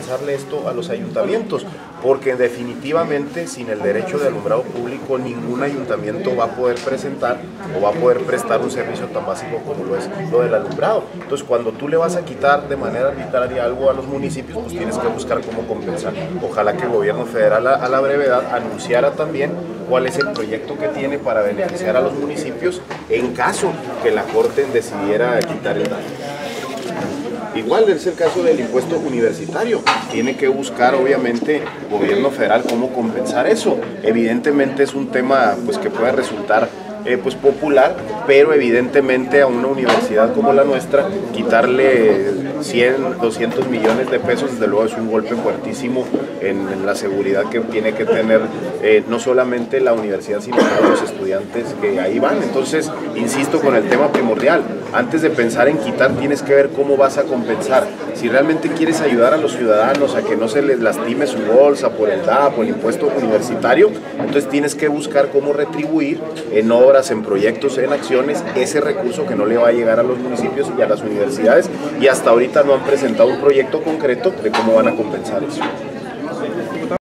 compensarle esto a los ayuntamientos, porque definitivamente sin el derecho de alumbrado público ningún ayuntamiento va a poder presentar o va a poder prestar un servicio tan básico como lo es lo del alumbrado. Entonces, cuando tú le vas a quitar de manera arbitraria algo a los municipios, pues tienes que buscar cómo compensar. Ojalá que el gobierno federal a la brevedad anunciara también cuál es el proyecto que tiene para beneficiar a los municipios en caso que la Corte decidiera quitar el daño. Igual es el caso del impuesto universitario, tiene que buscar obviamente el gobierno federal cómo compensar eso. Evidentemente es un tema pues, que puede resultar pues popular, pero evidentemente a una universidad como la nuestra quitarle 100, 200 millones de pesos desde luego es un golpe fuertísimo en la seguridad que tiene que tener no solamente la universidad sino todos los estudiantes que ahí van. Entonces insisto con el tema primordial, antes de pensar en quitar tienes que ver cómo vas a compensar. Si realmente quieres ayudar a los ciudadanos a que no se les lastime su bolsa por el DAP o el impuesto universitario, entonces tienes que buscar cómo retribuir en obras, en proyectos, en acciones, ese recurso que no le va a llegar a los municipios y a las universidades, y hasta ahorita no han presentado un proyecto concreto de cómo van a compensar eso.